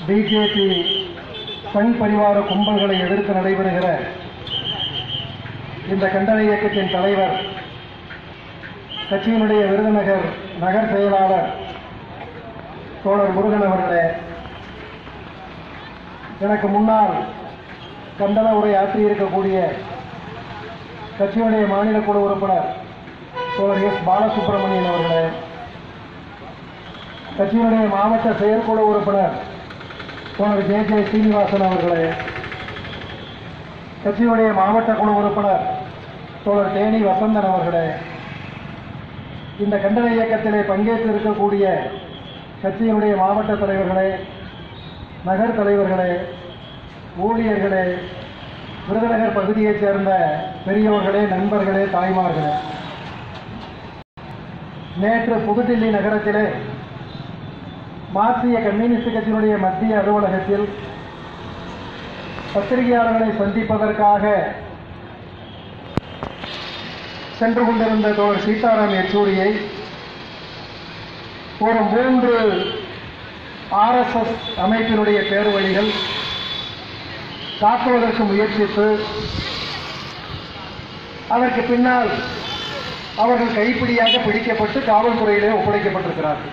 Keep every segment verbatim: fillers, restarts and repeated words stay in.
BJP Sangh பரிவார கும்பல்களை எதிர்த்து நடைபெறுகிற இந்த கண்டன இயக்கத்தின் தலைவர், கட்சியினுடைய விருதுநகர் நகர் செயலாளர் தோழர் முருகன் அவர்களே, எனக்கு முன்னால் கண்டன உரை ஆற்றியிருக்கக்கூடிய கட்சியினுடைய மாநில குழு உறுப்பினர் தோழர் எஸ் பாலசுப்ரமணியன் அவர்களே, கட்சியினுடைய மாவட்ட செயற்குழு உறுப்பினர் தோழர் ஜே ஜே சீனிவாசன் அவர்களே, கட்சியுடைய மாவட்ட குழு உறுப்பினர் தோழர் தேனி வசந்தன் அவர்களே, இந்த கண்டன இயக்கத்திலே பங்கேற்று இருக்கக்கூடிய கட்சியினுடைய மாவட்ட தலைவர்களே, நகர் தலைவர்களே, ஊழியர்களே, விருதுநகர் பகுதியைச் சேர்ந்த பெரியோர்களே, நண்பர்களே, தாய்மார்களே, நேற்று புதுடில்லி நகரத்திலே மார்க்சிய கம்யூனிஸ்ட் கட்சியினுடைய மத்திய அலுவலகத்தில் பத்திரிகையாளர்களை சந்திப்பதற்காக சென்று கொண்டிருந்த தோழர் சீதாராம் யெச்சூரியை ஒரு மூன்று ஆர் எஸ் எஸ் அமைப்பினுடைய பேர்வழிகள் தாக்குவதற்கு முயற்சித்து அதற்கு பின்னால் அவர்கள் கைப்பிடியாக பிடிக்கப்பட்டு காவல்துறையிலே ஒப்படைக்கப்பட்டிருக்கிறார்கள்.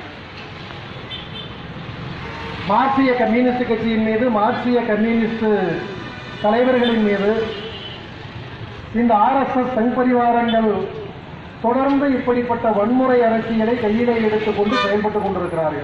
மார்க்சிய கம்யூனிஸ்ட் கட்சியின் மீது, மார்க்சிய கம்யூனிஸ்ட் தலைவர்களின் மீது இந்த ஆர் எஸ் எஸ் சங் பரிவாரங்கள் தொடர்ந்து இப்படிப்பட்ட வன்முறை அரசியலை கையிலே எடுத்துக்கொண்டு செயல்பட்டுக் கொண்டிருக்கிறார்கள்.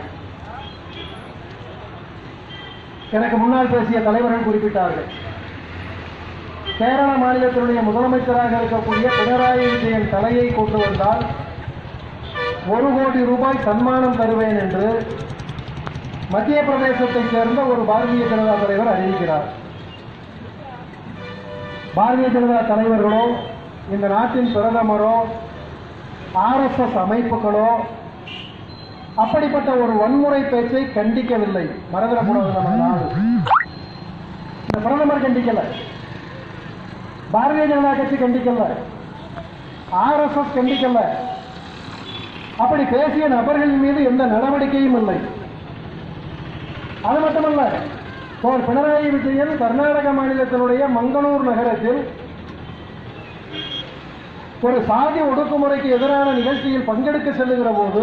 எனக்கு முன்னால் பேசிய தலைவர்கள் குறிப்பிட்டார்கள், கேரள மாநிலத்தினுடைய முதலமைச்சராக இருக்கக்கூடிய பினராயி விஜயன் தலையை கொண்டு வந்தால் ஒரு கோடி ரூபாய் சன்மானம் தருவேன் என்று மத்திய பிரதேசத்தைச் சேர்ந்த ஒரு பாரதிய ஜனதா தலைவர் அறிவிக்கிறார். பாரதிய ஜனதா தலைவர்களோ, இந்த நாட்டின் பிரதமரோ, ஆர் எஸ் எஸ் அமைப்புகளோ அப்படிப்பட்ட ஒரு வன்முறை பேச்சை கண்டிக்கவில்லை. மறந்துடக்கூடாது, நம்ம நாடு இந்த பிரதமர் கண்டிக்கல, பாரதிய ஜனதா கட்சி கண்டிக்கல, ஆர் எஸ் எஸ் கண்டிக்கல. அப்படி பேசிய நபர்களின் மீது எந்த நடவடிக்கையும் இல்லை. அது மட்டுமல்ல, பினராயி விஜயன் கர்நாடக மாநிலத்தினுடைய மங்களூர் நகரத்தில் ஒரு சாதி ஒடுக்குமுறைக்கு எதிரான நிகழ்ச்சியில் பங்கெடுக்க செல்லுகிற போது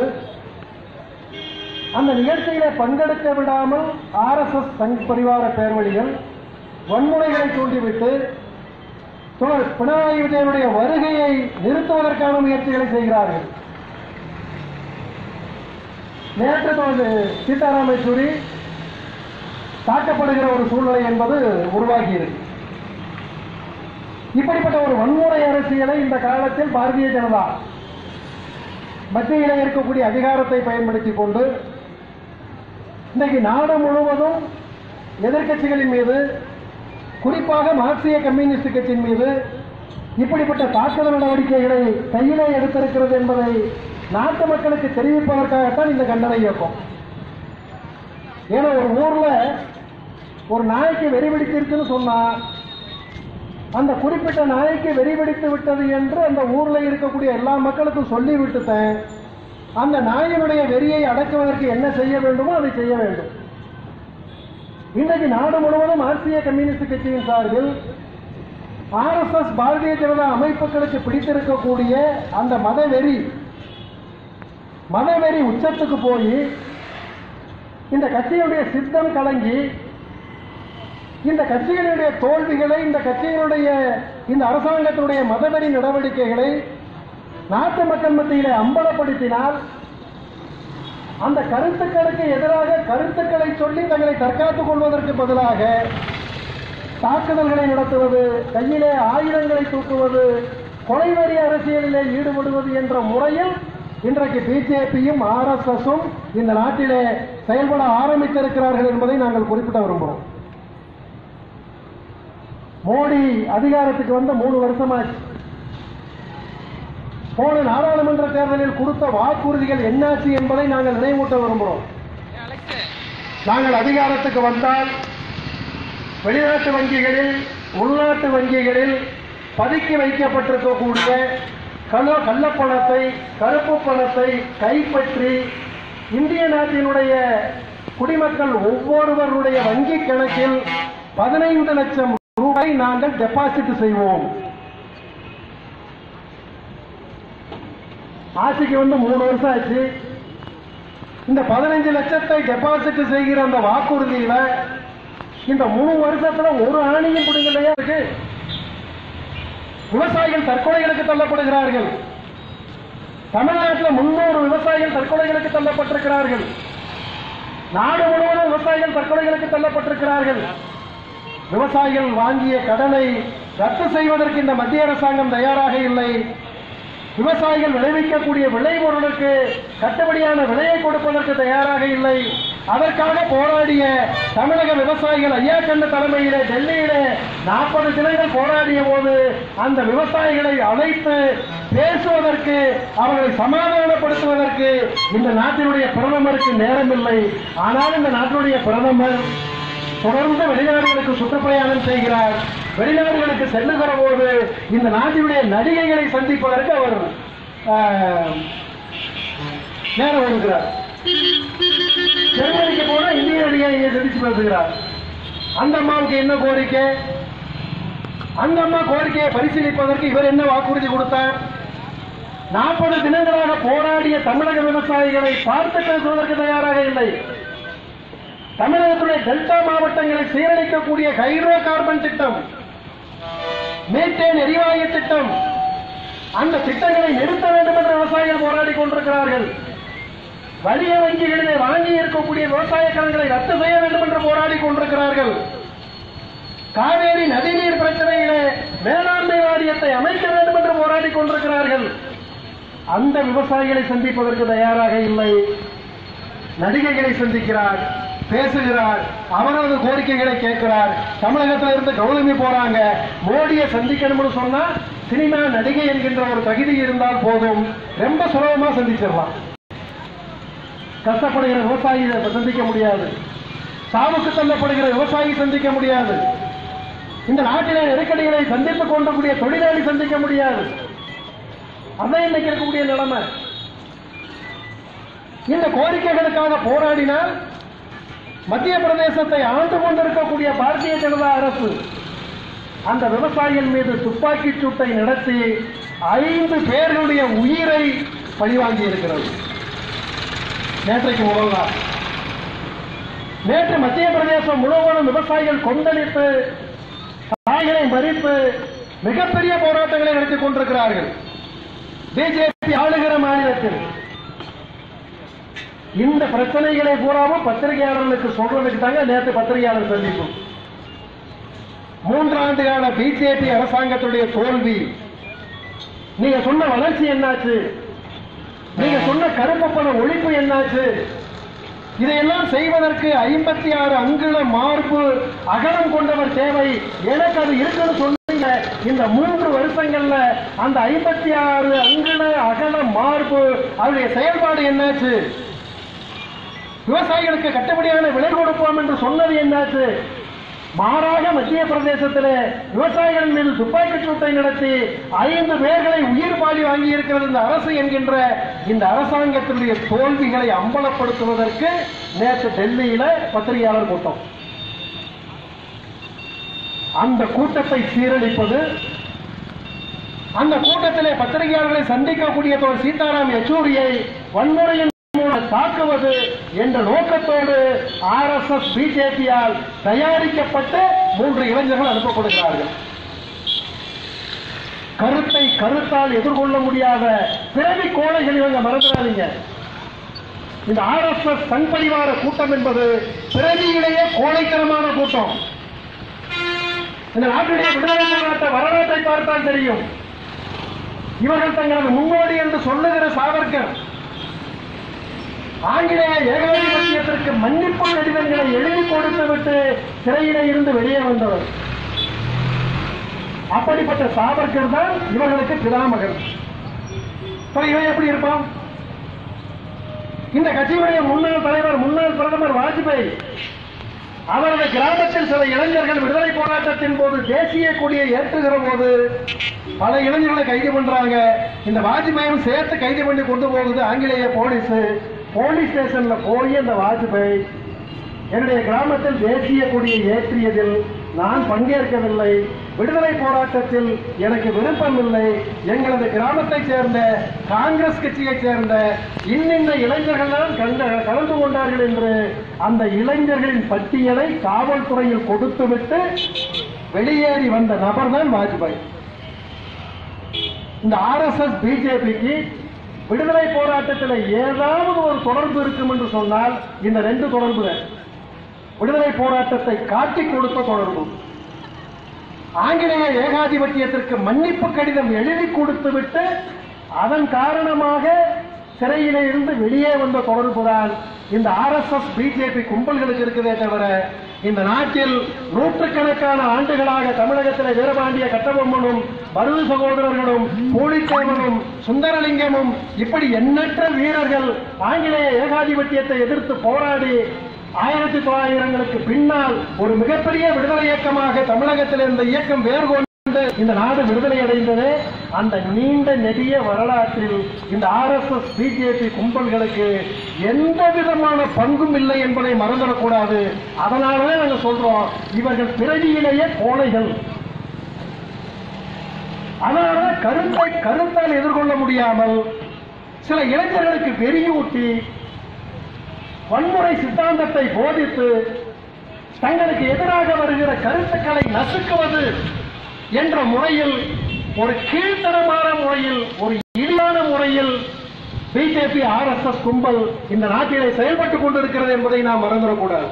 அந்த நிகழ்ச்சியிலே பங்கெடுக்க விடாமல் ஆர் எஸ் எஸ் சங் பரிவார பேர்வழிகள் வன்முறைகளை தூண்டிவிட்டு பினராயி விஜயனுடைய வருகையை நிறுத்துவதற்கான முயற்சிகளை செய்கிறார்கள். நேற்று சீதாராம் யெச்சூரி தாக்கப்படுகிற ஒரு சூழ்நிலை என்பது உருவாகியிருக்கு. இப்படிப்பட்ட ஒரு வன்முறை அரசியலை இந்த காலத்தில் பாரதிய ஜனதா மத்தியில் இருக்கக்கூடிய அதிகாரத்தை பயன்படுத்திக் கொண்டு இன்றைக்கு நாடு முழுவதும் எதிர்க்கட்சிகளின் மீது, குறிப்பாக மார்க்சிய கம்யூனிஸ்ட் கட்சியின் மீது இப்படிப்பட்ட தாக்குதல் நடவடிக்கைகளை கையிலே எடுத்திருக்கிறது என்பதை நாட்டு மக்களுக்கு தெரிவிப்பதற்காகத்தான் இந்த கண்டன இயக்கம். ஏன்னா ஒரு ஊர்ல ஒரு நாய்க்கு வெறி பிடித்திருக்குன்னு சொன்னா அந்த குறிப்பிட்ட நாய்க்கு வெறி பிடித்து விட்டது என்று அந்த ஊர்ல இருக்கக்கூடிய எல்லா மக்களுக்கும் சொல்லி விட்டுட்டேன். அந்த நாயினுடைய வெறியை அடக்குவதற்கு என்ன செய்ய வேண்டுமோ அதை செய்ய வேண்டும். இன்றைக்கு நாடு முழுவதும் மார்க்சிய கம்யூனிஸ்ட் கட்சியின் சார்பில் R S S Bharatiya Janata அமைப்புகளுக்கு பிடித்திருக்கக்கூடிய அந்த மதவெறி மதவெறி உச்சத்துக்கு போய் இந்த கட்சியினுடைய சித்தம் கலங்கி இந்த கட்சிகளுடைய தோல்விகளை, இந்த கட்சியினுடைய இந்த அரசாங்கத்தினுடைய மதவெறி நடவடிக்கைகளை நாட்டு மக்கள் மத்தியிலே அம்பலப்படுத்தினால் அந்த கருத்துக்களுக்கு எதிராக கருத்துக்களை சொல்லி தங்களை தற்காத்துக் கொள்வதற்கு பதிலாக தாக்குதல்களை நடத்துவது, கையிலே ஆயுதங்களை தூக்குவது, கொலைவெறி அரசியலிலே ஈடுபடுவது என்ற முறையில் இன்றைக்கு பிஜேபியும் ஆர் எஸ் எஸும் இந்த நாட்டிலே செயல்பட ஆரம்பித்திருக்கிறார்கள் என்பதை நாங்கள் குறிப்பிட விரும்புகிறோம். மோடி அதிகாரத்துக்கு வந்த மூணு வருஷமாச்சு. போன நாடாளுமன்ற தேர்தலில் கொடுத்த வாக்குறுதிகள் என்னாச்சு என்பதை நாங்கள் நினைவூட்ட விரும்புகிறோம். நாங்கள் அதிகாரத்துக்கு வந்தால் வெளிநாட்டு வங்கிகளில், உள்நாட்டு வங்கிகளில் பதுக்கி வைக்கப்பட்டிருக்கக்கூடிய கள்ள கள்ளப்பணத்தை, கருப்பு பணத்தை கைப்பற்றி இந்திய நாட்டினுடைய குடிமக்கள் ஒவ்வொருவருடைய வங்கி கணக்கில் பதினைந்து லட்சம் ரூபாய் நாங்கள் டெபாசிட் செய்வோம். ஆட்சிக்கு வந்து மூணு வருஷம் ஆச்சு. இந்த பதினைஞ்சு லட்சத்தை டெபாசிட் செய்கிற அந்த வாக்குறுதியில இந்த மூணு வருஷத்துல ஒரு ஆணையும் பிடிக்கலையா இருக்கு. விவசாயிகள் தற்கொலைகளுக்கு தள்ளப்படுகிறார்கள். தமிழ்நாட்டில் முன்னூறு விவசாயிகள் தற்கொலைகளுக்கு தள்ளப்பட்டிருக்கிறார்கள். நாடு முழுவதும் விவசாயிகள் தற்கொலைகளுக்கு தள்ளப்பட்டிருக்கிறார்கள். விவசாயிகள் வாங்கிய கடனை ரத்து செய்வதற்கு இந்த மத்திய அரசாங்கம் தயாராக இல்லை. விவசாயிகள் விளைவிக்கக்கூடிய விளைபொருளுக்கு கட்டுப்படியான விலையை கொடுப்பதற்கு தயாராக இல்லை. அதற்காக போராடிய தமிழக விவசாயிகள் ஐயா கண்ணு தலைமையிலே டெல்லியிலே நாற்பது தினங்கள் போராடிய போது அந்த விவசாயிகளை அழைத்து பேசுவதற்கு, அவர்களை சமாதானப்படுத்துவதற்கு இந்த நாட்டினுடைய பிரதமருக்கு நேரமில்லை. ஆனால் இந்த நாட்டினுடைய பிரதமர் தொடர்ந்து வெளிநாடுகளுக்கு சுற்றுப்பயணம் செய்கிறார். வெளிநாடுகளுக்கு செல்லுகிற போது இந்த நாட்டினுடைய நடிகைகளை சந்திப்பதற்கு அவர் நேரம் ஒதுக்கிறார். ஜெர்மனிக்கு போனா இந்திய நடிகை சந்திச்சு பேசுகிறார். அந்த அம்மாவுக்கு என்ன கோரிக்கை? அந்த அம்மா கோரிக்கையை பரிசீலிப்பதற்கு இவர் என்ன வாக்குறுதி கொடுத்தார்? நாற்பது தினங்களாக போராடிய தமிழக விவசாயிகளை பார்த்து பேசுவதற்கு தயாராக இல்லை. தமிழகத்துடைய டெல்டா மாவட்டங்களை சீரழிக்கக்கூடிய ஹைட்ரோ கார்பன் திட்டம், மீத்தேன் எரிவாயு திட்டம், அந்த திட்டங்களை நிறுத்த வேண்டும் என்று விவசாயிகள் போராடி கொண்டிருக்கிறார்கள். வணிக வங்கிகளிலே வாங்கி இருக்கக்கூடிய விவசாய கடன்களை ரத்து செய்ய வேண்டும் என்று போராடி கொண்டிருக்கிறார்கள். காவேரி நதிநீர் பிரச்சனையிலே மேலாண்மை வாரியத்தை அமைக்க வேண்டும் என்று போராடி கொண்டிருக்கிறார்கள். அந்த விவசாயிகளை சந்திப்பதற்கு தயாராக இல்லை. நடிகைகளை சந்திக்கிறார், பேசுகிறார், அவரது கோரிக்கைகளை கேட்கிறார். தமிழகத்தில் இருந்து கௌதமி போறாங்க, மோடியை சந்திக்கணும்னு சொன்னா சினிமா நடிகை என்கின்ற ஒரு தகுதி இருந்தால் போதும், ரொம்ப சுலபமா சந்திச்சிடலாம். கஷ்டப்படுகிற விவசாயியை சந்திக்க முடியாது, சாவுக்கு தள்ளப்படுகிற விவசாயி சந்திக்க முடியாது, இந்த நாட்டிலே நெருக்கடிகளை சந்தித்துக் கொண்டக்கூடிய தொழிலாளி சந்திக்க முடியாது. அதான் இன்னைக்கு இருக்கக்கூடிய நிலைமை. இந்த கோரிக்கைகளுக்காக போராடினால் மத்திய பிரதேசத்தை ஆண்டு கொண்டிருக்கக்கூடிய பாரதிய ஜனதா அரசு அந்த விவசாயிகள் மீது துப்பாக்கி சூட்டை நடத்தி ஐந்து பேர்களுடைய உயிரை பழிவாங்கி இருக்கிறது. நேற்றைக்கு முதல் நாள், நேற்று மத்திய பிரதேசம் முழுவதும் விவசாயிகள் கொந்தளித்து தாய்களை மறித்து மிகப்பெரிய போராட்டங்களை நடத்திக் கொண்டிருக்கிறார்கள். பிஜேபி ஆளுகிற மாநிலத்தில் இந்த பிரச்சனைகளை பூராவும் பத்திரிகையாளர்களுக்கு சொல்றதுக்கு தாங்க நேற்று பத்திரிகையாளர் சந்திப்பு. மூன்றாண்டு கால பிஜேபி அரசாங்கத்துடைய தோல்வி, நீங்க சொன்ன வளர்ச்சி என்னாச்சு, நீங்க சொன்ன கருப்பு பண ஒழிப்பு என்னாச்சு, இதையெல்லாம் செய்வதற்கு ஐம்பத்தி ஆறு அங்குல மார்பு அகலம் கொண்டவர் தேவை, எனக்கு அது இருக்குன்னு சொன்னீங்க. இந்த மூன்று வருஷங்கள்ல அந்த ஐம்பத்தி ஆறு அங்குல அகல மார்பு அவருடைய செயல்பாடு என்னாச்சு? விவசாயிகளுக்கு கட்டுப்படியான விலை கொடுப்போம் என்று சொன்னது என்னாச்சு? மாறாக மத்திய பிரதேசத்தில் விவசாயிகள் மீது துப்பாக்கி சூட்டை நடத்தி ஐந்து பேர்களை உயிர் பாலி வாங்கி இருக்கிறது இந்த அரசு என்கின்ற இந்த அரசாங்கத்தினுடைய தோல்விகளை அம்பலப்படுத்துவதற்கு நேற்று டெல்லியில பத்திரிகையாளர் கூட்டம். அந்த கூட்டத்தை சீரழிப்பது, அந்த கூட்டத்திலே பத்திரிகையாளர்களை சந்திக்கக்கூடிய சீதாராம் யெச்சூரியை வன்முறையின் தாக்குவது என்ற நோக்கத்தோடு ஆர் எஸ் எஸ் பிஜேபியால் தயாரிக்கப்பட்டு மூன்று இளைஞர்கள் அனுப்பப்படுகிறார்கள். கருத்தை கருத்தால் எதிர்கொள்ள முடியாத பிறவி கோழைகள் இவங்க மறந்துடாதீங்க. இந்த ஆர் எஸ் எஸ் சங் பரிவார கூட்டம் என்பது பிறவியிலேயே கோழைத்தனமான கூட்டம். இந்த நாட்டுடைய விடுதலை போராட்ட வரலாற்றை பார்த்தால் தெரியும். இவர்கள் தங்களது முன்னோடி என்று சொல்லுகிற சாவர்கர் ஆங்கிலேய ஏகாதிபத்தியத்திற்கு மன்னிப்பு கடிதங்களை எழுதி கொடுத்து விட்டு சிறையிலே இருந்து வெளியே வந்தவர். அப்படிப்பட்ட சாவர்கர் தான் இவர்களுக்கு பிதாமகர். இவன் எப்படி இருப்பான்? இந்த கட்சியுடைய முன்னாள் தலைவர், முன்னாள் பிரதமர் வாஜ்பாய், அவரது கிராமத்தில் சில இளைஞர்கள் விடுதலை போராட்டத்தின் போது தேசிய கொடியை ஏற்றுகிற போது பல இளைஞர்களை கைது பண்றாங்க. இந்த வாஜ்பாயும் சேர்த்து கைது பண்ணி கொண்டு போகுது ஆங்கிலேய போலீஸ். போலீஸ் ஸ்டேஷன்ல போய் அந்த வாஜ்பாய் என்னுடைய கிராமத்தில் தேசிய கொடியை ஏற்றியதில் நான் பங்கேற்கவில்லை. விடுதலை போராட்டத்தில் எனக்கு விருப்பம் இல்லை. எங்களது கிராமத்தை சேர்ந்த காங்கிரஸ் கட்சியை சேர்ந்த இன்னின்ன இளைஞர்கள் தான் கலந்து கொண்டார்கள் என்று அந்த இளைஞர்களின் பட்டியலை காவல்துறையில் கொடுத்துவிட்டு வெளியேறி வந்த நபர் தான் வாஜ்பாய். இந்த ஆர் எஸ் எஸ் பிஜேபிக்கு விடுதலை போராட்டத்தில் ஏதாவது ஒரு தொடர்பு இருக்கும் என்று சொன்னால் இந்த ரெண்டு தொடர்பு. விடுதலை போராட்டத்தை காட்டிக் கொடுத்த தொடர்பு, ஆங்கிலேய ஏகாதிபத்தியத்திற்கு மன்னிப்பு கடிதம் எழுதி கொடுத்துவிட்டு அதன் காரணமாக சிறையிலே இருந்து வெளியே வந்த தொடர்புதான் இந்த ஆர் எஸ் எஸ் பிஜேபி கும்பல்களுக்கு இருக்குதே தவிர இந்த நாட்டில் நூற்றுக்கணக்கான ஆண்டுகளாக தமிழகத்தில் வீரபாண்டிய கட்டபொம்மனும் மருது சகோதரர்களும் பூலித்தேவனும் சுந்தரலிங்கமும் இப்படி எண்ணற்ற வீரர்கள் ஆங்கிலேய ஏகாதிபத்தியத்தை எதிர்த்து போராடி ஆயிரத்தி தொள்ளாயிரங்களுக்கு பின்னால் ஒரு மிகப்பெரிய விடுதலை இயக்கமாக தமிழகத்தில் இருந்த இயக்கம் வேறு கொண்டு இந்த நாடு விடுதலை அடைந்தது. அந்த நீண்ட நெடிய வரலாற்றில் இந்த ஆர் எஸ் எஸ் பிஜேபி கும்பல்களுக்கு எந்த விதமான பங்கும் இல்லை என்பதை மறந்துடக்கூடாது. அதனாலதான் நாங்க சொல்றோம், இவர்கள் பிறவியிலேயே கோழைகள். அதனால கருத்தை கருத்தால் எதிர்கொள்ள முடியாமல் சில இளைஞர்களுக்கு வெறியூட்டி வன்முறை சித்தாந்தத்தை போதித்து தங்களுக்கு எதிராக வருகிற கருத்துக்களை நசுக்குவது என்ற முறையில், ஒரு கீழ்த்தரமான முறையில், ஒரு இழிவான முறையில் பிஜேபி ஆர் எஸ் எஸ் கும்பல் இந்த நாட்டிலே செயல்பட்டுக் கொண்டிருக்கிறது என்பதை நாம் மறந்துடக்கூடாது.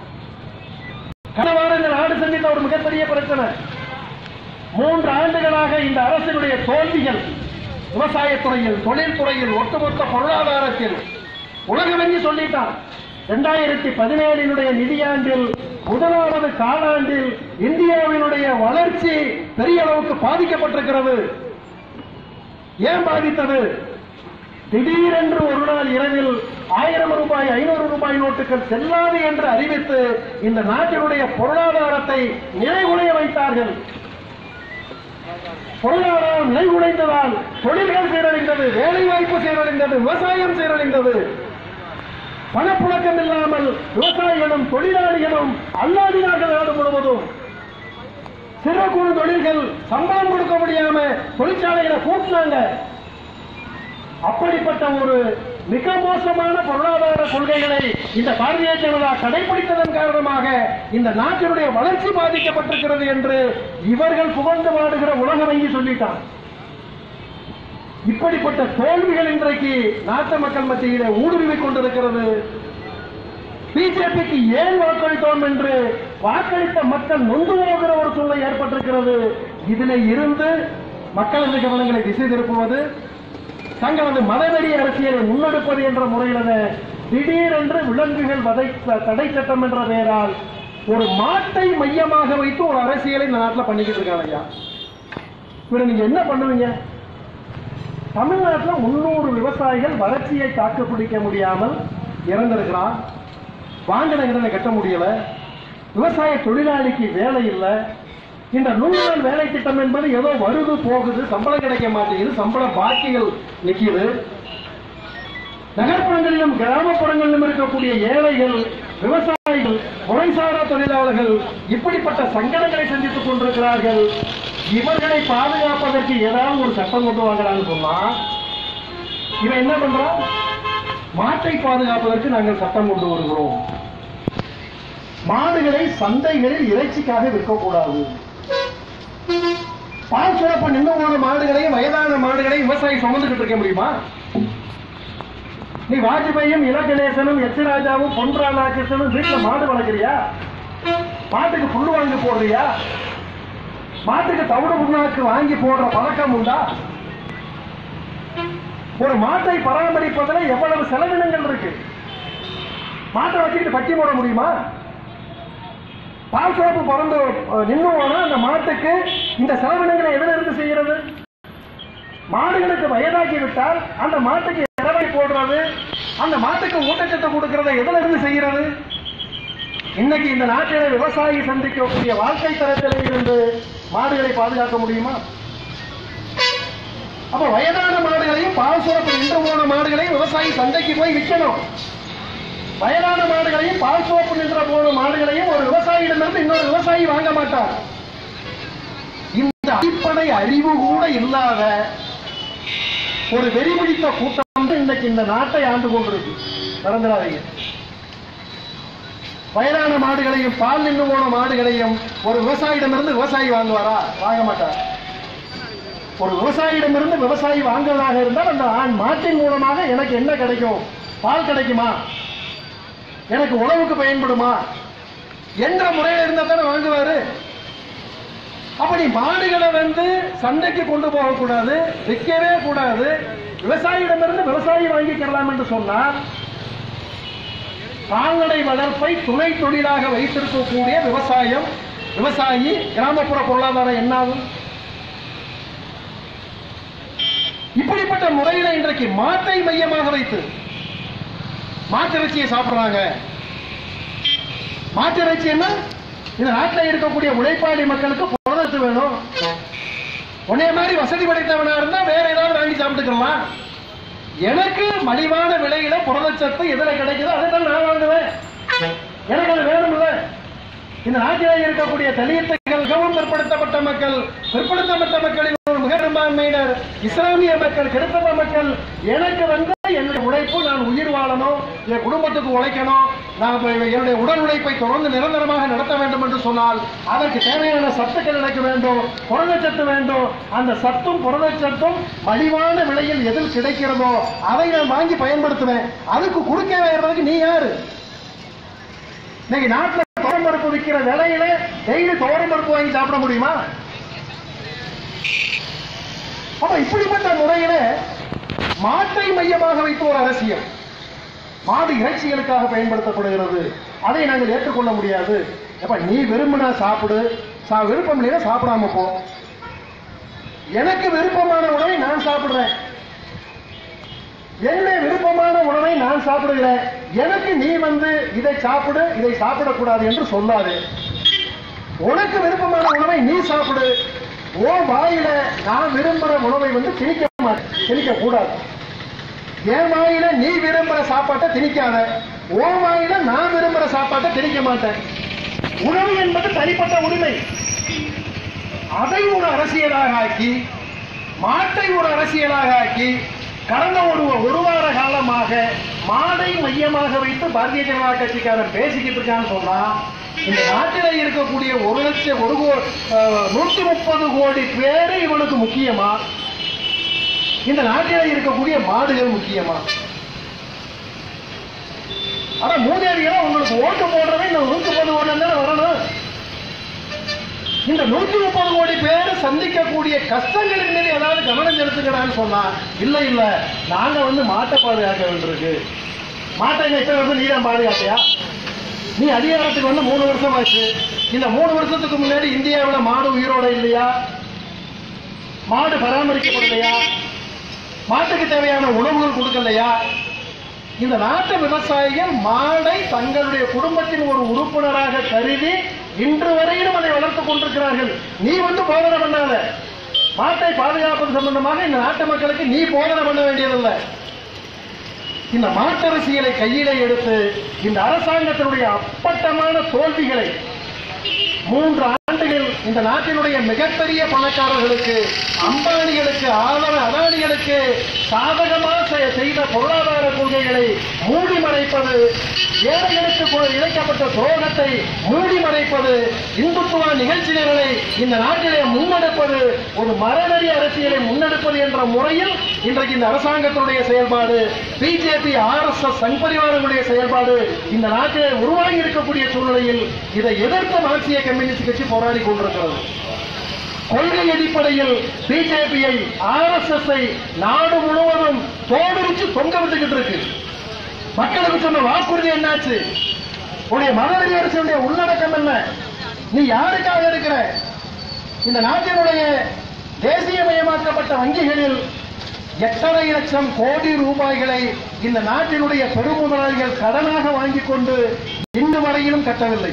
கடந்த இந்த நாடு சந்தித்த ஒரு மிகப்பெரிய பிரச்சனை, மூன்று ஆண்டுகளாக இந்த அரசினுடைய தோல்விகள் விவசாயத்துறையில், தொழில்துறையில், ஒட்டுமொத்த பொருளாதாரத்தில் உலக வங்கி சொல்லிட்டான். இரண்டாயிரத்தி பதினேழினுடைய நிதியாண்டில் முதலாவது காலாண்டில் இந்தியாவினுடைய வளர்ச்சி பெரிய அளவுக்கு பாதிக்கப்பட்டிருக்கிறது. ஏன் பாதித்தது? திடீரென்று ஒரு நாள் இரவில் ஆயிரம் ரூபாய் ஐநூறு ரூபாய் நோட்டுகள் செல்லாது என்று அறிவித்து இந்த நாட்டினுடைய பொருளாதாரத்தை நிலைகுலைய வைத்தார்கள். பொருளாதாரம் நிலைகுலைந்ததால் தொழில்கள் சீரழிந்தது, வேலை வாய்ப்பு சீரழிந்தது, விவசாயம் சீரழிந்தது. பணப்புழக்கம் இல்லாமல் விவசாயிகளும் தொழிலாளிகளும் அல்லாதினார்கள் நாடு முழுவதும். சிறு குறு தொழில்கள் சம்பளம் கொடுக்க முடியாம தொழிற்சாலைகளை கூட்டினாங்க. அப்படிப்பட்ட ஒரு மிக மோசமான பொருளாதார கொள்கைகளை இந்த பாரதிய ஜனதா கடைபிடித்ததன் காரணமாக இந்த நாட்டினுடைய வளர்ச்சி பாதிக்கப்பட்டிருக்கிறது என்று இவர்கள் புகழ்ந்து வாடுகிற உலக வங்கி சொல்லிட்டான். இப்படிப்பட்ட தோல்விகள் இன்றைக்கு நாட்டு மக்கள் மத்தியிலே ஊடுருவிக் கொண்டிருக்கிறது. பிஜேபிக்கு ஏன் வாக்களித்தோம் என்று வாக்களித்த மக்கள் நொந்து போகிற ஒரு சூழ்நிலை ஏற்பட்டிருக்கிறது. இதில் இருந்து மக்களது கவனங்களை திசை திருப்புவது, தங்களது மதவெறி அரசியலை முன்னெடுப்பது என்ற முறையில் திடீரென்று விலங்குகள் வதை தடை சட்டம் என்ற பெயரால் ஒரு மாட்டை மையமாக வைத்து ஒரு அரசியலை இந்த நாட்டில் பண்ணிக்கிட்டு இருக்காங்க. ஐயா, இவரை நீங்க என்ன பண்ணுவீங்க? தமிழ்நாட்டில் முன்னூறு விவசாயிகள் வறட்சியை தாக்கு பிடிக்க முடியாமல் இறந்திருக்கிறான். வாங்கின இடங்களை கட்ட முடியல, விவசாய தொழிலாளிக்கு வேலை இல்லை. இந்த நூறு நாள் வேலை திட்டம் என்பது ஏதோ வருது போகுது, சம்பளம் கிடைக்க மாட்டேங்குது, சம்பள பாக்கிகள் நிற்கிறது. நகர்ப்புறங்களிலும் கிராமப்புறங்களிலும் இருக்கக்கூடிய ஏழைகள், விவசாயிகள், முறைசாரா தொழிலாளர்கள் இப்படிப்பட்ட சங்கடங்களை சந்தித்துக் கொண்டிருக்கிறார்கள். இவர்களை பாதுகாப்பதற்கு ஏதாவது ஒரு சட்டம் கொண்டு வாங்கலான்னு சொன்னா இவன் என்ன பண்றான்? மாட்டை பாதுகாப்பதற்கு நாங்கள் சட்டம் கொண்டு வருகிறோம். மாடுகளை சந்தைகளில் இறைச்சிக்காக விற்கக்கூடாது. பால் சுரப்பு நின்று போன மாடுகளையும் வயதான மாடுகளையும் விவசாயி சுமந்துகிட்டு இருக்க முடியுமா? நீ வாஜ்பாயும் இலகணேசனும் எச் ராஜாவும் பொன் ராதாகிருஷ்ணனும் வீட்டுல மாடு வளர்க்கிறியா? மாட்டுக்கு புல்லு வாங்கி போடுறியா? மாட்டுக்கு தவிடு புண்ணாக்கு வாங்கி போடுற பழக்கம் உண்டா? ஒரு மாட்டை பராமரிப்பதில் எவ்வளவு செலவினங்கள் இருக்கு. மாட்டை வச்சுக்கிட்டு பட்டி போட முடியுமா? பால் சுரப்பு பிறந்து நின்று போனா அந்த மாட்டுக்கு இந்த செலவினங்களை எதிலிருந்து செய்கிறது? மாடுகளுக்கு வயதாக்கி விட்டால் அந்த மாட்டுக்கு இடவை போடுறது, அந்த மாட்டுக்கு ஊட்டச்சத்து கொடுக்கிறத எதுல இருந்து செய்கிறது? இன்னைக்கு இந்த நாட்டில் விவசாயி சந்திக்கக்கூடிய வாழ்க்கை தரத்திலே இருந்து மாடுகளை பாதுகாக்க முடியுமா? அப்ப வயதான மாடுகளையும் பால் சுரப்பு நின்று போன மாடுகளையும் விவசாயி சந்தைக்கு போய் விற்கணும். வயதான மாடுகளையும் பால் சோப்பு நின்ற போன மாடுகளையும் ஒரு விவசாயியிடமிருந்து இன்னொரு விவசாயி வாங்க மாட்டார். இந்த அடிப்படை அறிவு கூட இல்லாத ஒரு வெறிபிடித்த கூட்டம் இன்னைக்கு இந்த நாட்டை ஆண்டு கொண்டிருக்கு. மறந்துடாதீங்க. வயதான மாடுகளையும் பால் நின்று போன மாடுகளையும் ஒரு விவசாயிடமிருந்து விவசாயி வாங்குவாரா? வாங்க மாட்டார். ஒரு விவசாயிடமிருந்து விவசாயி வாங்குவதாக இருந்தால் அந்த மாட்டின் மூலமாக எனக்கு என்ன கிடைக்கும்? பால் கிடைக்குமா? எனக்கு உணவுக்கு பயன்படுமா என்ற முறையில் இருந்தால் தானே வாங்குவாரு. அப்படி மாடுகளை வந்து சந்தைக்கு கொண்டு போகக்கூடாது, விற்கவே கூடாது, விவசாயியிடமிருந்து விவசாயி வாங்கிக்கலாம் என்று சொன்னால் கால்நடை வளர்ப்பை துணை தொழிலாக வைத்திருக்கக்கூடிய விவசாயம் விவசாயி கிராமப்புற பொருளாதாரம் என்னாகும்? இப்படிப்பட்ட முறையில் இன்றைக்கு மாட்டை மையமாக வைத்து மாட்டிறைச்சியை சாப்பிடுறாங்க. மாட்டிறைச்சி என்ன? இந்த நாட்டில் இருக்கக்கூடிய உழைப்பாளி மக்களுக்கு புரதத்து வேணும். உன்னைய மாதிரி வசதி படைத்தவனா இருந்தா வேற ஏதாவது வாங்கி சாப்பிட்டுக்கலாம். எனக்கு மலிவான விலையில புரதச்சத்து எதுல கிடைக்குதோ அதை தான் நான் வாங்குவேன். எனக்கு அது வேணும்ல. இந்த நாட்டில் இருக்கக்கூடிய தலித்துகள், மிகவும் பிற்படுத்தப்பட்ட மக்கள், பிற்படுத்தப்பட்ட மக்களில் ஒரு மிக பெரும்பான்மையினர் இஸ்லாமிய மக்கள், கிறிஸ்தவ மக்கள், எனக்கு வந்து என்னுடைய உழைப்பு, நான் உயிர் வாழணும், என் குடும்பத்துக்கு உழைக்கணும், நான் என்னுடைய உடல் உழைப்பை தொடர்ந்து நிரந்தரமாக நடத்த வேண்டும் என்று சொன்னால் அதற்கு தேவையான சத்துக்கள் எனக்கு வேண்டும், புரதச்சத்து வேண்டும். அந்த சத்தும் புரதச்சத்தும் மலிவான விலையில் எதில் கிடைக்கிறதோ அதை நான் வாங்கி பயன்படுத்துவேன். அதுக்கு குறுக்கே வர்றதுக்கு நீ யாரு? இன்னைக்கு நாட்டில் தோரம் பருப்பு விற்கிற விலையில டெய்லி தோரம் பருப்பு வாங்கி சாப்பிட முடியுமா? அப்ப இப்படிப்பட்ட முறையில மாட்டை மையமாக வைத்து ஒரு அரசியல் மாடு இறைச்சிகளுக்காக பயன்படுத்தப்படுகிறது. அதை நாங்கள் ஏற்றுக்கொள்ள முடியாது. அப்ப நீ விரும்பினா சாப்பிடு, விருப்பம் இல்லைன்னா சாப்பிடாம போ. எனக்கு விருப்பமான உணவை நான் சாப்பிடுறேன், என்னுடைய விருப்பமான உணவை நான் சாப்பிடுகிறேன். எனக்கு நீ வந்து இதை சாப்பிடு, இதை சாப்பிடக்கூடாது என்று சொல்லாது. உனக்கு விருப்பமான உணவை நீ சாப்பிடு. ஓ வாயில நான் விரும்புற உணவை வந்து திணிக்க மாட்டேன், திணிக்க கூடாது. என் வாயில நீ விரும்புற சாப்பாட்டை திணிக்காத, ஓ வாயில நான் விரும்புற சாப்பாட்டை திணிக்க மாட்டேன். உணவு என்பது தனிப்பட்ட உரிமை. அதை ஒரு அரசியலாக ஆக்கி, மாட்டை ஒரு அரசியலாக ஆக்கி, கடந்த ஒரு ஒரு வார காலமாக மாடை மையமாக வைத்து பாரதிய ஜனதா கட்சிக்காரன் பேசிக்கிட்டு இருக்கான்னு சொன்னா, இந்த நாட்டில் இருக்கக்கூடிய ஒரு லட்சம் ஒரு நூற்றி முப்பது கோடி பேரு இவனுக்கு முக்கியமா? இந்த நாட்டில் இருக்கக்கூடிய மாடுகள் முக்கியமா? ஆனா மூதேவிகளை உங்களுக்கு ஓட்டு போடுறவே இந்த நூற்றி முப்பது கோடி தானே வரணும். இந்த நூற்றி முப்பது கோடி பேர் சந்திக்கக்கூடிய கஷ்டங்களின் மீது ஏதாவது கவனம் செலுத்துகிறான்னு சொன்னா, இல்ல இல்ல நாங்க வந்து மாட்டை பாதுகாக்க வேண்டியிருக்கு. மாட்டை இத்தனை வருஷம் நீதான் பாதுகாப்பியா? நீ அதிகாரத்துக்கு வந்து மூணு வருஷம் ஆச்சு. இந்த மூணு வருஷத்துக்கு முன்னாடி இந்தியாவில் மாடு உயிரோட இல்லையா? மாடு பராமரிக்கப்படலையா? மாட்டுக்கு தேவையான உணவுகள் கொடுக்கலையா? இந்த நாட்டு விவசாயிகள் மாடை தங்களுடைய குடும்பத்தின் ஒரு உறுப்பினராக கருதி இன்று வரையிலும் அதை வளர்த்துக் கொண்டிருக்கிறார்கள். நீ வந்து போதனை பண்ணாத. மாட்டை பாதுகாப்பது சம்பந்தமாக இந்த நாட்டு மக்களுக்கு நீ போதனை பண்ண வேண்டியதில்லை. இந்த மாட்டரசியலை கையிலே எடுத்து இந்த அரசாங்கத்தினுடைய அப்பட்டமான தோல்விகளை மூன்று ஆண்டுகள் இந்த நாட்டினுடைய மிகப்பெரிய பணக்காரர்களுக்கு, அம்பானிகளுக்கு, ஆதர அதானிகளுக்கு சாதகமாக செய்த பொருளாதார கொள்கைகளை மூடி மறைப்பது, ஏழைகளுக்கு இழைக்கப்பட்ட துரோகத்தை மூடி மறைப்பது, இந்துத்துவ நிகழ்ச்சிகளை இந்த நாட்டிலே முன்னெடுப்பது, ஒரு மரநெறி அரசியலை முன்னெடுப்பது என்ற முறையில் இன்றைக்கு இந்த அரசாங்கத்தினுடைய செயல்பாடு, BJP, R S S Sangh பரிவாரங்களுடைய செயல்பாடு இந்த நாட்டிலே உருவாகி இருக்கக்கூடிய சூழ்நிலையில் இதை எதிர்த்து மார்க்சிய கம்யூனிஸ்ட் கட்சி போராடி கொண்டிருக்கிறது. கொள்கை அடிப்படையில் பிஜேபியை, ஆர் எஸ் எஸ் ஐ நாடு முழுவதும் தோடுரிச்சு தொங்க விட்டுக்கிட்டு இருக்கு. மக்களுக்கு சொன்ன வாக்குறுதி என்னாச்சு? உடைய மதவெறி அரசுடைய உள்ளடக்கம் என்ன? நீ யாருக்காக இருக்கிற? இந்த நாட்டினுடைய தேசியமயமாக்கப்பட்ட வங்கிகளில் எட்டரை லட்சம் கோடி ரூபாய்களை இந்த நாட்டினுடைய பெருமுதலாளிகள் கடனாக வாங்கிக் கொண்டு இன்று வரையிலும் கட்டவில்லை.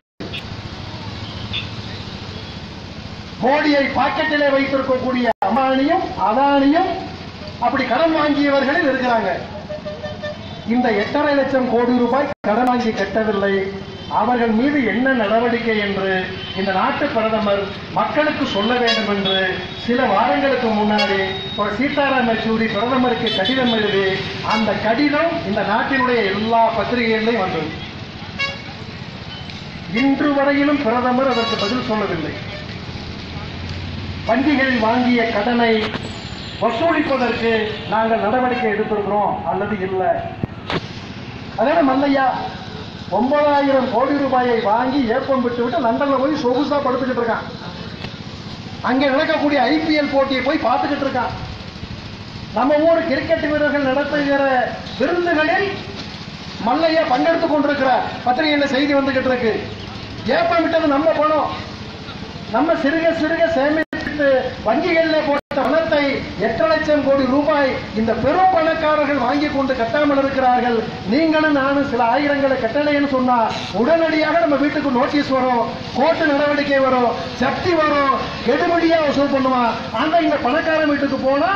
மோடியை பாக்கெட்டிலே வைத்திருக்கக்கூடிய அம்பானியும் அதானியும் அப்படி கடன் வாங்கியவர்களில் இருக்கிறாங்க. இந்த எட்டரை லட்சம் கோடி ரூபாய் கடன் வாங்கி கட்டவில்லை. அவர்கள் மீது என்ன நடவடிக்கை என்று இந்த நாட்டு பிரதமர் மக்களுக்கு சொல்ல வேண்டும் என்று சில வாரங்களுக்கு முன்னாடி சீதாராம் யெச்சூரி பிரதமருக்கு கடிதம் எழுதி அந்த கடிதம் இந்த நாட்டினுடைய எல்லா பத்திரிகைகளிலும் வந்தது. இன்று வரையிலும் பிரதமர் அதற்கு பதில் சொல்லவில்லை. வங்கிகளில் வாங்கிய கடனை வசூலிப்பதற்கு நாங்கள் நடவடிக்கை எடுத்திருக்கிறோம் அல்லது இல்லை. அதே மல்லையா ஒன்பதாயிரம் கோடி ரூபாயை வாங்கி ஏப்பம் விட்டு விட்டு லண்டன்ல போய் சொகுசா படுத்துக்கிட்டு இருக்கான். அங்கே நடக்கக்கூடிய ஐபிஎல் போட்டியை போய் பார்த்துக்கிட்டு இருக்கான். நம்ம ஊர் கிரிக்கெட் வீரர்கள் நடத்துகிற விருந்துகளில் மல்லையா பங்கெடுத்துக் கொண்டிருக்கிறார். பத்திரிகையில் செய்தி வந்துகிட்டு இருக்கு. ஏப்பம் விட்டது நம்ம பணம். நம்ம சிறுக சிறுக சேமித்து வங்கிகளில் போட்ட பணத்தை எட்டு லட்சம் கோடி ரூபாய் இந்த பெரும் பணக்காரர்கள் வாங்கி கொண்டு கட்டாமல் இருக்கிறார்கள். நீங்களும் நானும் சில ஆயிரங்களை கட்டளைன்னு சொன்னா உடனடியாக நம்ம வீட்டுக்கு நோட்டீஸ் வரும், கோர்ட்டு நடவடிக்கை வரும், சக்தி வரும், கெடுபடியா வசூல் பண்ணுவான். ஆனா இந்த பணக்காரன் வீட்டுக்கு போனா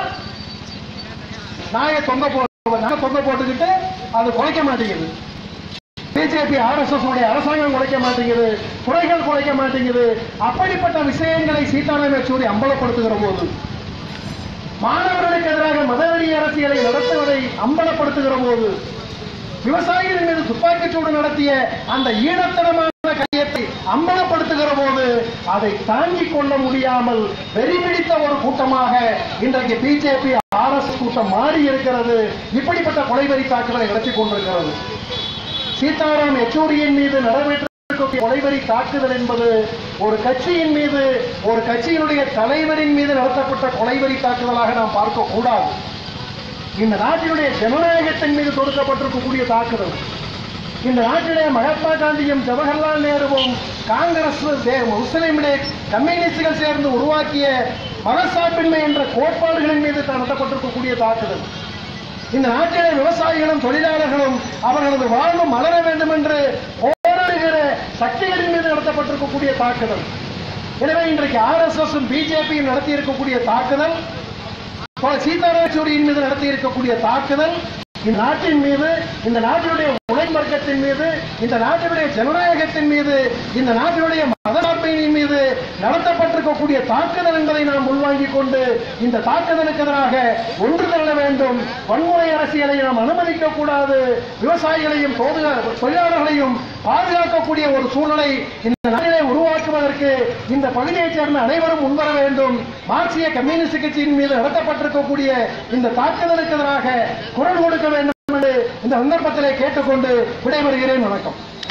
நாயை தொங்க போடுவோம், நான் தொங்க போட்டுக்கிட்டு அது குறைக்க மாட்டேங்குது. பிஜேபி ஆர்எஸ்எஸ் உடைய அரசாங்கம் குறைக்க மாட்டேங்குது, துறைகள் குறைக்க மாட்டேங்குது. அப்படிப்பட்ட விஷயங்களை சீதாராம் யெச்சூரி அம்பலப்படுத்துகிற போது, மாணவர்களுக்கு எதிராக மதவெறி அரசியலை நடத்துவதை அம்பலப்படுத்துகிற போது, விவசாயிகள் மீது துப்பாக்கிச்சூடு நடத்திய அந்த ஈனத்தனமான கையத்தை அம்பலப்படுத்துகிற போது அதை தாங்கிக் கொள்ள முடியாமல் வெறிபிடித்த ஒரு கூட்டமாக இன்றைக்கு பிஜேபி ஆர்எஸ்எஸ் கூட்டம் மாறி இருக்கிறது. இப்படிப்பட்ட கொலைவெறி தாக்குதலை நடத்தி கொண்டிருக்கிறது. சீதாராம் யெச்சூரியின் மீது நடைபெற்ற கொலைவெறி தாக்குதல் என்பது ஒரு கட்சியின் மீது, ஒரு கட்சியினுடைய தலைவரின் மீது நடத்தப்பட்ட கொலைவெறி தாக்குதலாக நாம் பார்க்க கூடாது. இந்த நாட்டினுடைய ஜனநாயகத்தின் மீது தொடுக்கப்பட்டிருக்கக்கூடிய தாக்குதல். இந்த நாட்டிலே மகாத்மா காந்தியும் ஜவஹர்லால் நேருவும் காங்கிரஸ், முஸ்லிம் லீக், கம்யூனிஸ்டுகள் சேர்ந்து உருவாக்கிய மதசார்பின்மை என்ற கோட்பாடுகளின் மீது நடத்தப்பட்டிருக்கக்கூடிய தாக்குதல். இந்த நாட்டிலே விவசாயிகளும் தொழிலாளர்களும் அவர்களது வாழ்வு மலர வேண்டும் என்று போராடுகிற சக்திகளின் மீது நடத்தப்பட்டிருக்கக்கூடிய தாக்குதல். எனவே இன்றைக்கு ஆர்எஸ்எஸ் பிஜேபியும் நடத்தி இருக்கக்கூடிய தாக்குதல், சீதாராம் யெச்சூரியின் மீது நடத்தி இருக்கக்கூடிய தாக்குதல் இந்த நாட்டின் மீது, இந்த நாட்டினுடைய உழைக்கும் வர்க்கத்தின் மீது, இந்த நாட்டினுடைய ஜனநாயகத்தின் மீது, இந்த நாட்டினுடைய மதசார்பின் மீது நடத்தப்பட்டிருக்கக்கூடிய தாக்குதல் என்பதை நாம் உள்வாங்கிக் கொண்டு இந்த தாக்குதலுக்கு எதிராக ஒன்று திரள வேண்டும். வன்முறை அரசியலை நாம் அனுமதிக்க கூடாது. விவசாயிகளையும் தொழிலாளர்களையும் பாதுகாக்கக்கூடிய ஒரு சூழலை இந்த நாட்டிலே உருவாக்குவதற்கு இந்த பகுதியைச் சேர்ந்த அனைவரும் முன்வர வேண்டும். மார்க்சிய கம்யூனிஸ்ட் கட்சியின் மீது நடத்தப்பட்டிருக்கக்கூடிய இந்த தாக்குதலுக்கு எதிராக குரல் கொடுக்க வேண்டும் என்று இந்த சந்தர்ப்பத்திலே கேட்டுக்கொண்டு விடைபெறுகிறேன். வணக்கம்.